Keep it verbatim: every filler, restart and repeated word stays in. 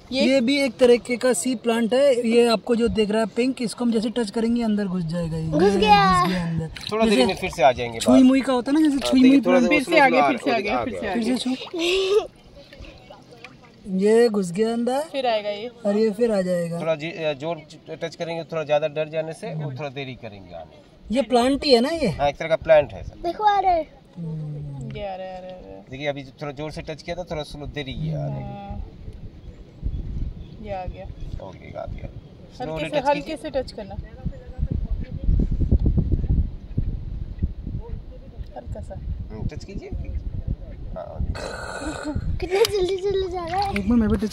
ये, ये भी एक तरीके का सी प्लांट है। ये आपको जो देख रहा है पिंक, इसको हम जैसे टच करेंगे अंदर घुस जाएगा। ये घुस गया अंदर। थोड़ा देर में फिर से आ जाएंगे। छुई मुई का होता है ना, जैसे छुई मुई प्लांट। फिर से आगे फिर से आगे फिर से आगे फिर से ये घुस गया अंदर, फिर आएगा ये और ये फिर आ जाएगा। थोड़ा जोर टच करेंगे, थोड़ा ज्यादा डर जाने से वो थोड़ा देरी करेंगे आने। ये प्लांट ही है ना ये? हाँ, एक तरह का प्लांट है सर। देखो आ रहे ये आ रहा है, आ रहा है। देखिए अभी थोड़ा जोर से टच किया था, थोड़ा स्लो देरी किया आने हाँ, ये आ गया। ओके, आ गया। हल्के से हल्के से टच करना, हल्का सा टच कीजिए। हाँ, कितने जल्दी जल्दी जा रहा है। एक मिनट मैं भी